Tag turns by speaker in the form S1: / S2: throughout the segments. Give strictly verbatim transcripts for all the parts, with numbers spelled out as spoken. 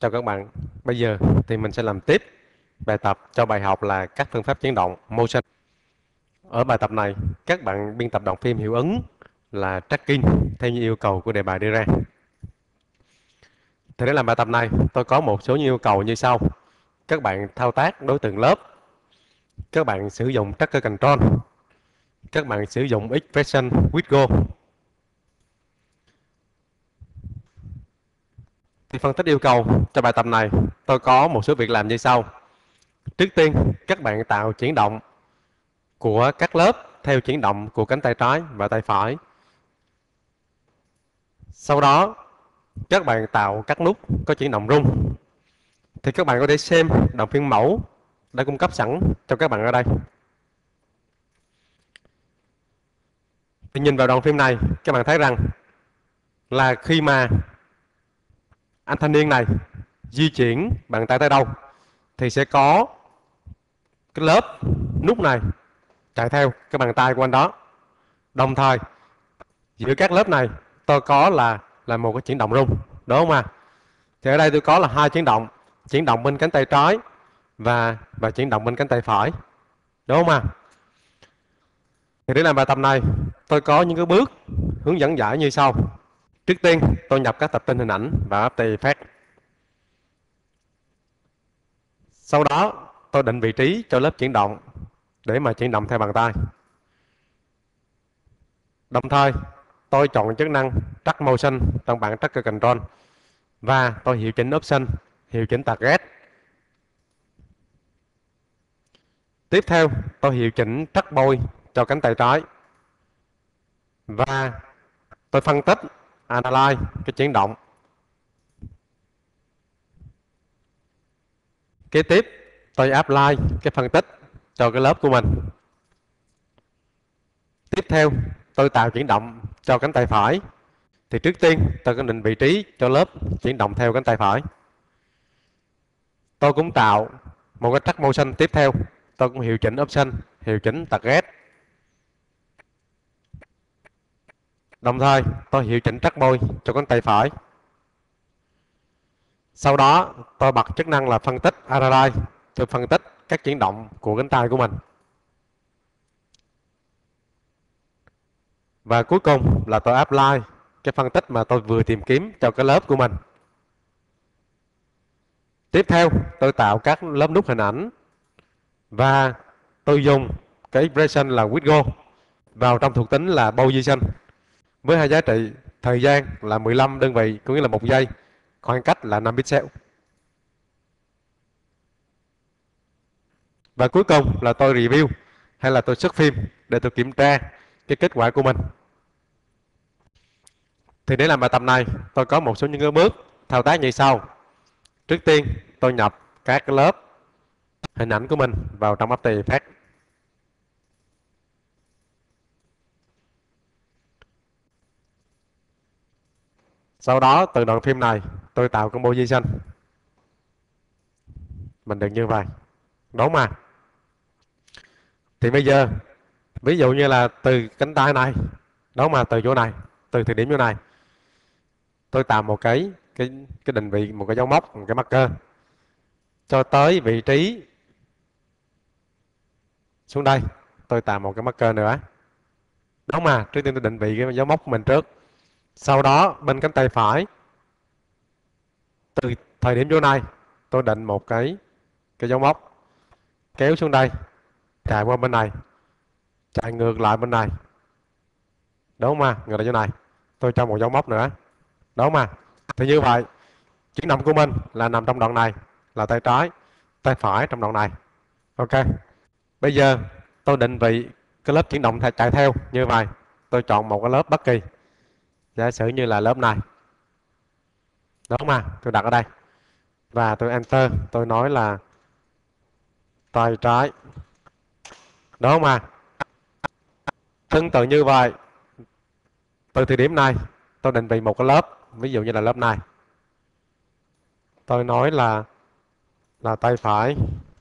S1: Chào các bạn. Bây giờ thì mình sẽ làm tiếp bài tập cho bài học là các phương pháp chuyển động motion. Ở bài tập này, các bạn biên tập đoạn phim hiệu ứng là tracking theo như yêu cầu của đề bài đưa ra. Thì để làm bài tập này, tôi có một số yêu cầu như sau. Các bạn thao tác đối tượng lớp. Các bạn sử dụng tracker control. Các bạn sử dụng expression with go. Thì phân tích yêu cầu cho bài tập này, tôi có một số việc làm như sau. Trước tiên, các bạn tạo chuyển động của các lớp theo chuyển động của cánh tay trái và tay phải. Sau đó, các bạn tạo các nút có chuyển động rung. Thì các bạn có thể xem đoạn phim mẫu đã cung cấp sẵn cho các bạn ở đây. Thì nhìn vào đoạn phim này, các bạn thấy rằng là khi mà anh thanh niên này di chuyển bàn tay tới đâu thì sẽ có cái lớp nút này chạy theo cái bàn tay của anh đó. Đồng thời giữa các lớp này tôi có là là một cái chuyển động rung, đúng không ạ? Thì ở đây tôi có là hai chuyển động, chuyển động bên cánh tay trái và và chuyển động bên cánh tay phải, đúng không ạ? Thì để làm bài tập này, tôi có những cái bước hướng dẫn giải như sau. Trước tiên, tôi nhập các tập tin hình ảnh vào After Effects. Sau đó, tôi định vị trí cho lớp chuyển động để mà chuyển động theo bàn tay. Đồng thời, tôi chọn chức năng Track Motion trong bảng Tracker Control và tôi hiệu chỉnh Option, hiệu chỉnh Target. Tiếp theo, tôi hiệu chỉnh Track Point cho cánh tay trái và tôi phân tích Analyze cái chuyển động. Kế tiếp, tôi apply cái phân tích cho cái lớp của mình. Tiếp theo, tôi tạo chuyển động cho cánh tay phải. Thì trước tiên, tôi có định vị trí cho lớp chuyển động theo cánh tay phải. Tôi cũng tạo một cái track motion tiếp theo. Tôi cũng hiệu chỉnh option, hiệu chỉnh target. Đồng thời, tôi hiệu chỉnh track point cho cánh tay phải. Sau đó, tôi bật chức năng là phân tích Analyze. Tôi phân tích các chuyển động của cánh tay của mình. Và cuối cùng là tôi apply cái phân tích mà tôi vừa tìm kiếm cho cái lớp của mình. Tiếp theo, tôi tạo các lớp nút hình ảnh và tôi dùng cái expression là with go vào trong thuộc tính là position với hai giá trị thời gian là mười lăm đơn vị, có nghĩa là một giây, khoảng cách là năm pixel. Và cuối cùng là tôi review hay là tôi xuất phim để tôi kiểm tra cái kết quả của mình. Thì để làm bài tập này, tôi có một số những cái bước thao tác như sau. Trước tiên, tôi nhập các cái lớp hình ảnh của mình vào trong After Effects. Sau đó, từ đoạn phim này, tôi tạo composition. Mình được như vậy. Đúng mà. Thì bây giờ, ví dụ như là từ cánh tay này, đúng mà, từ chỗ này, từ thời điểm chỗ này, tôi tạo một cái cái cái định vị, một cái dấu mốc, một cái marker cho tới vị trí xuống đây, tôi tạo một cái marker nữa. Đúng mà, trước tiên tôi định vị cái dấu mốc của mình trước. Sau đó bên cánh tay phải, từ thời điểm chỗ này, tôi định một cái cái dấu mốc kéo xuống đây, chạy qua bên này, chạy ngược lại bên này. Đúng mà, ngược lại chỗ này, tôi cho một dấu mốc nữa. Đúng mà. Thì như vậy, chuyển động của mình là nằm trong đoạn này, là tay trái, tay phải trong đoạn này. Ok. Bây giờ tôi định vị cái lớp chuyển động chạy theo như vậy. Tôi chọn một cái lớp bất kỳ. Giả sử như là lớp này. Đúng mà, tôi đặt ở đây. Và tôi enter, tôi nói là tay trái. Đúng mà. Tương tự như vậy, từ thời điểm này, tôi định vị một cái lớp, ví dụ như là lớp này. Tôi nói là là tay phải.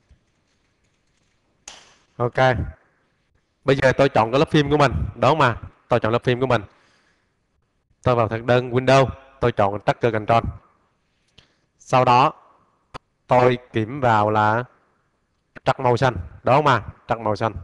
S1: Ok. Bây giờ tôi chọn cái lớp phim của mình, đúng mà. Tôi chọn lớp phim của mình. Tôi vào thực đơn Windows, tôi chọn Tracker Control. Sau đó tôi kiểm vào là trắc màu xanh, đúng không ạ? Trắc màu xanh.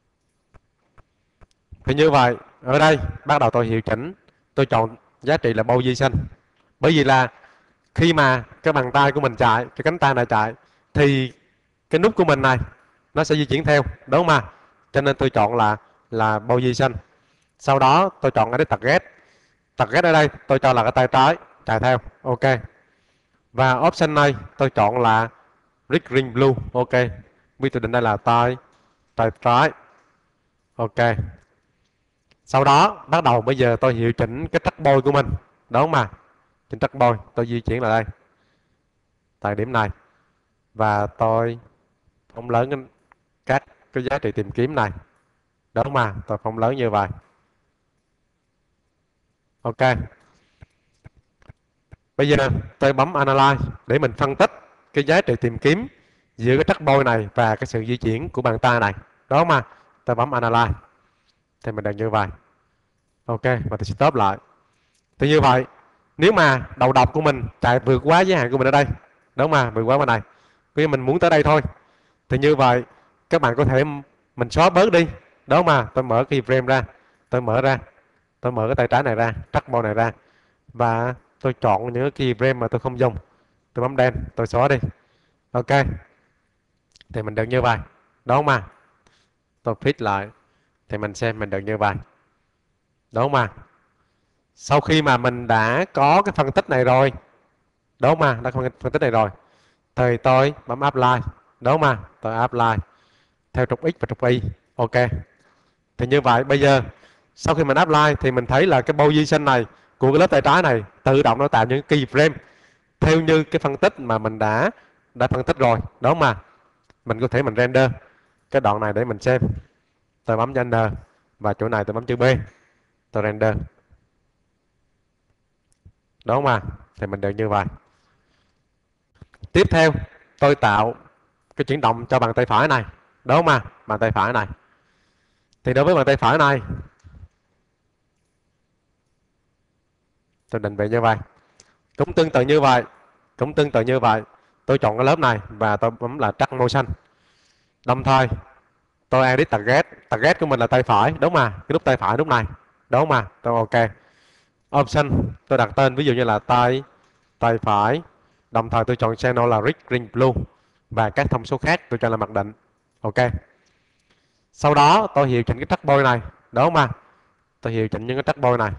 S1: Thì như vậy, ở đây bắt đầu tôi hiệu chỉnh, tôi chọn giá trị là bao di xanh. Bởi vì là khi mà cái bàn tay của mình chạy, cái cánh tay này chạy, thì cái nút của mình này nó sẽ di chuyển theo, đúng không ạ? Cho nên tôi chọn là là bao di xanh. Sau đó tôi chọn cái target. Target ở đây tôi cho là cái tay trái chạy theo, ok. Và option này tôi chọn là rig ring blue, ok. Vì tôi định đây là tay tay trái, ok. Sau đó bắt đầu bây giờ tôi hiệu chỉnh cái trackball của mình, đúng không ạ? Chỉnh trackball, tôi di chuyển lại đây tại điểm này, và tôi phóng lớn cái- các cái giá trị tìm kiếm này, đúng không ạ? Tôi phóng lớn như vậy, ok. Bây giờ tôi bấm Analyze để mình phân tích cái giá trị tìm kiếm giữa cái trackball này và cái sự di chuyển của bàn tay này, đúng không ạ? Tôi bấm Analyze thì mình được như vậy, ok. Và tôi stop lại. Thì như vậy, nếu mà đầu đọc của mình chạy vượt quá giới hạn của mình ở đây, đúng không ạ? Vượt quá bên này, vì mình muốn tới đây thôi, thì như vậy các bạn có thể mình xóa bớt đi, đúng không ạ? Tôi mở cái frame ra, tôi mở ra, tôi mở cái tay trái này ra, trackball này ra, và tôi chọn những cái keyframe mà tôi không dùng, tôi bấm đen, tôi xóa đi, ok. Thì mình được như vậy, đúng không ạ? Tôi fit lại thì mình xem mình được như vậy, đúng không ạ? Sau khi mà mình đã có cái phân tích này rồi, đúng không ạ? Đã có phân tích này rồi thì tôi bấm apply, đúng không ạ? Tôi apply theo trục x và trục y, ok. Thì như vậy bây giờ sau khi mình apply thì mình thấy là cái position này của cái lớp tay trái này tự động nó tạo những keyframe theo như cái phân tích mà mình đã đã phân tích rồi, đúng không ạ? Mình có thể mình render cái đoạn này để mình xem. Tôi bấm render và chỗ này tôi bấm chữ B, tôi render, đúng không ạ? Thì mình được như vậy. Tiếp theo tôi tạo cái chuyển động cho bàn tay phải này, đúng không ạ? Bàn tay phải này, thì đối với bàn tay phải này tôi định vị như vậy, cũng tương tự như vậy, cũng tương tự như vậy. Tôi chọn cái lớp này và tôi bấm là track motion, đồng thời tôi edit target. Target của mình là tay phải, đúng mà, cái nút tay phải lúc này, đúng mà, tôi ok. Option tôi đặt tên ví dụ như là tay tay phải, đồng thời tôi chọn channel là rig ring blue, và các thông số khác tôi cho là mặc định, ok. Sau đó tôi hiệu chỉnh cái trackball này, đúng mà, tôi hiệu chỉnh những cái trackball này,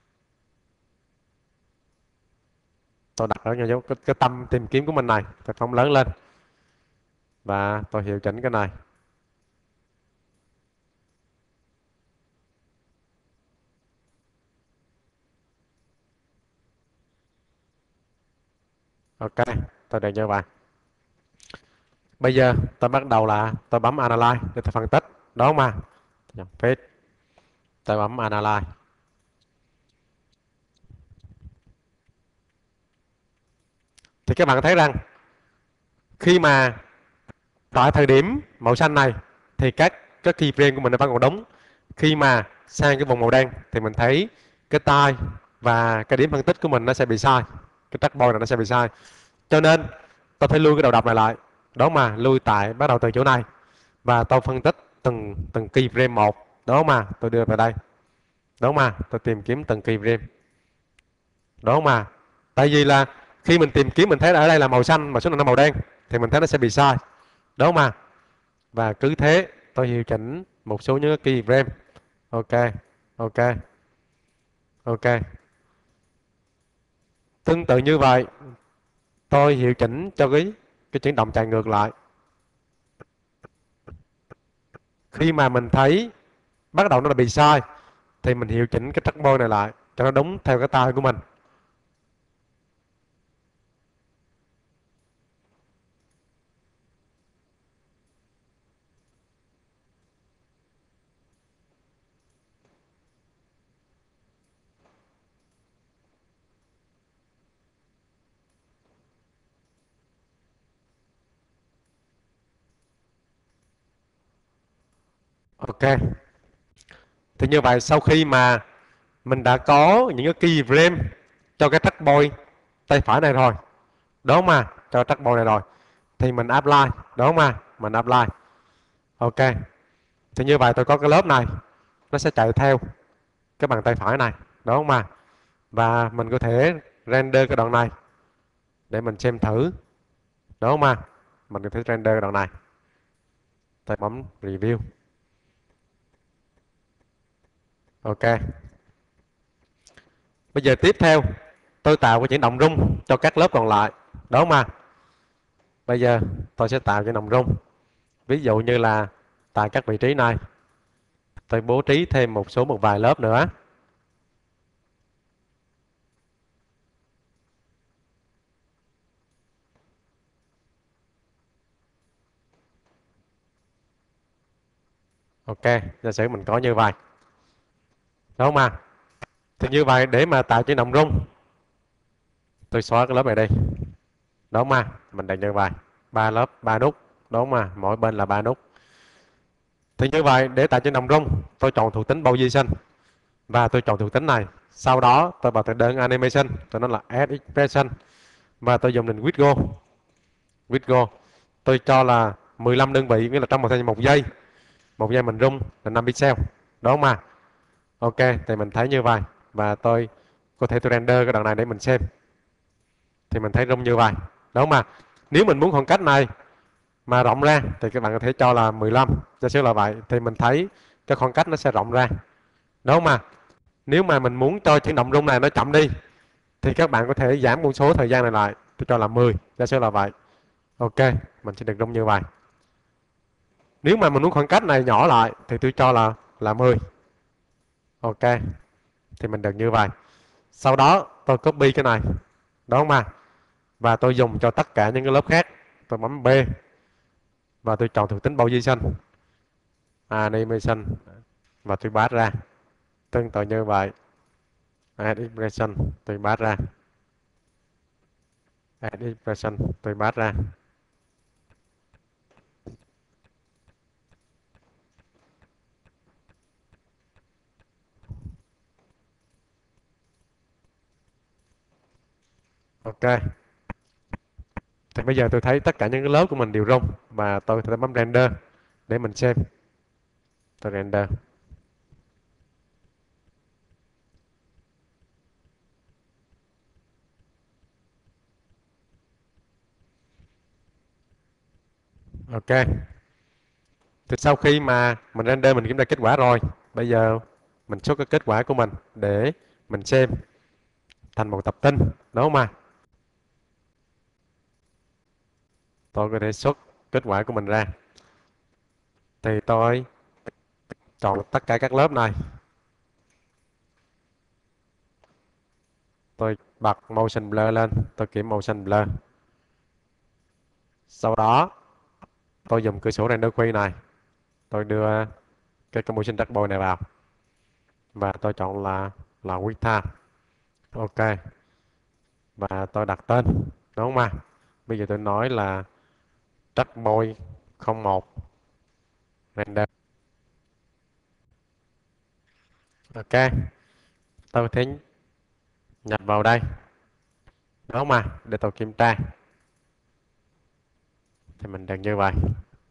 S1: tôi đặt ở dấu cái, cái tâm tìm kiếm của mình này, tôi phóng lớn lên và tôi hiệu chỉnh cái này, ok. Tôi được như vậy. Bây giờ tôi bắt đầu là tôi bấm Analyze để tôi phân tích, đúng không ạ? Nhập page, tôi bấm Analyze. Thì các bạn thấy rằng khi mà tại thời điểm màu xanh này thì các cái keyframe của mình nó vẫn còn đúng. Khi mà sang cái vùng màu đen thì mình thấy cái tay và cái điểm phân tích của mình nó sẽ bị sai, cái trackball này nó sẽ bị sai. Cho nên tôi phải lui cái đầu đọc này lại, đó mà lui tại bắt đầu từ chỗ này, và tôi phân tích từng từng keyframe một, đó mà tôi đưa vào đây, đó mà tôi tìm kiếm từng keyframe, đó mà. Tại vì là khi mình tìm kiếm mình thấy là ở đây là màu xanh mà số này là màu đen thì mình thấy nó sẽ bị sai, đó mà. Và cứ thế tôi điều chỉnh một số những cái keyframe, ok, ok, ok. Tương tự như vậy tôi hiệu chỉnh cho cái cái chuyển động chạy ngược lại. Khi mà mình thấy bắt đầu nó là bị sai thì mình hiệu chỉnh cái trackball này lại cho nó đúng theo cái tay của mình, ok. Thì như vậy sau khi mà mình đã có những cái keyframe cho cái trackball tay phải này rồi, đúng mà, cho trackball này rồi. Thì mình apply, đúng mà, mình apply. Ok. Thì như vậy tôi có cái lớp này, nó sẽ chạy theo cái bàn tay phải này, đúng mà. Và mình có thể render cái đoạn này để mình xem thử, đúng mà. Mình có thể render cái đoạn này. Tôi bấm review. Ok. Bây giờ tiếp theo, tôi tạo cái chuyển động rung cho các lớp còn lại, đúng mà. Bây giờ tôi sẽ tạo chuyển động rung. Ví dụ như là tại các vị trí này, tôi bố trí thêm một số một vài lớp nữa. Ok, giả sử mình có như vậy, đúng không mà. Thì như vậy để mà tạo chuyển động rung, tôi xóa cái lớp này đi, đúng không mà. Mình đặt như vậy, ba lớp, ba nút, đúng không mà, mỗi bên là ba nút. Thì như vậy để tạo chuyển động rung, tôi chọn thuộc tính position và tôi chọn thuộc tính này. Sau đó tôi vào từ đơn animation, tôi nói là add expression và tôi dùng định with go. With go, tôi cho là mười lăm đơn vị, nghĩa là trong một thời gian một giây, một giây mình rung là năm pixel, đúng không mà. Ok, thì mình thấy như vậy và tôi có thể tôi render cái đoạn này để mình xem. Thì mình thấy rung như vậy, đúng không mà. Nếu mình muốn khoảng cách này mà rộng ra thì các bạn có thể cho là mười lăm, giả sử là vậy, thì mình thấy cái khoảng cách nó sẽ rộng ra, đúng không mà. Nếu mà mình muốn cho chuyển động rung này nó chậm đi thì các bạn có thể giảm con số thời gian này lại, tôi cho là mười, giả sử là vậy. Ok, mình sẽ được rung như vậy. Nếu mà mình muốn khoảng cách này nhỏ lại thì tôi cho là là mười. Ok, thì mình được như vậy. Sau đó tôi copy cái này, đúng không mà, và tôi dùng cho tất cả những cái lớp khác. Tôi bấm B và tôi chọn thuộc tính position, animation và tôi pass ra. Tương tự như vậy, add expression, tôi pass ra. Add expression, tôi pass ra. Ok, thì bây giờ tôi thấy tất cả những cái lớp của mình đều rung và tôi sẽ bấm render để mình xem. Tôi render. Ok, thì sau khi mà mình render mình kiểm tra kết quả rồi, bây giờ mình xuất cái kết quả của mình để mình xem thành một tập tin, đúng không mà. Tôi có thể xuất kết quả của mình ra. Thì tôi chọn tất cả các lớp này, tôi bật motion blur lên, tôi kiểm motion blur. Sau đó tôi dùng cửa sổ render queue này, tôi đưa cái, cái motion trackball này vào và tôi chọn là là quick time. Ok, và tôi đặt tên, đúng không mà. Bây giờ tôi nói là trackball không một render. Ok, tôi thấy nhập vào đây, đúng không mà, để tôi kiểm tra. Thì mình được như vậy.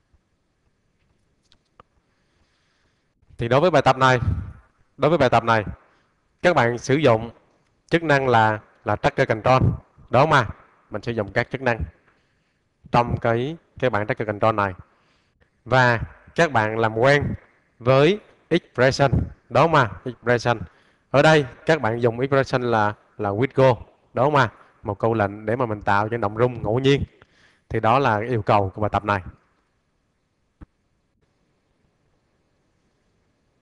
S1: Thì đối với bài tập này, đối với bài tập này các bạn sử dụng chức năng là là tracker control, đúng không mà. Mình sử dụng các chức năng trong cái cái bảng tracker control này và các bạn làm quen với expression, đúng không mà. Expression ở đây các bạn dùng expression là là with go, đúng không mà, một câu lệnh để mà mình tạo cho động rung ngẫu nhiên. Thì đó là cái yêu cầu của bài tập này.